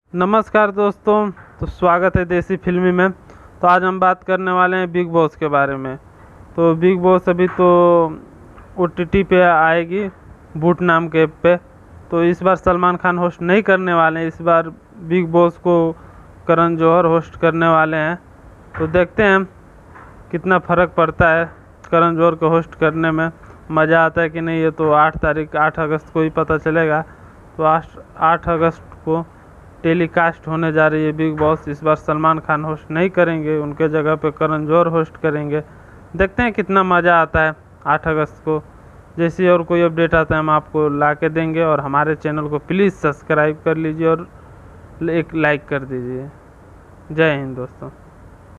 नमस्कार दोस्तों, तो स्वागत है देसी फिल्मी में। तो आज हम बात करने वाले हैं बिग बॉस के बारे में। तो बिग बॉस अभी तो OTT पे आएगी, बूट नाम के ऐप पे। तो इस बार सलमान खान होस्ट नहीं करने वाले हैं, इस बार बिग बॉस को करण जौहर होस्ट करने वाले हैं। तो देखते हैं कितना फ़र्क पड़ता है करण जौहर को होस्ट करने में, मज़ा आता है कि नहीं। ये तो 8 अगस्त को ही पता चलेगा। तो 8 अगस्त को टेलीकास्ट होने जा रही है बिग बॉस। इस बार सलमान खान होस्ट नहीं करेंगे, उनके जगह पे करण जौहर होस्ट करेंगे। देखते हैं कितना मज़ा आता है 8 अगस्त को। जैसे और कोई अपडेट आता है हम आपको ला के देंगे। और हमारे चैनल को प्लीज़ सब्सक्राइब कर लीजिए और एक लाइक कर दीजिए। जय हिंद दोस्तों।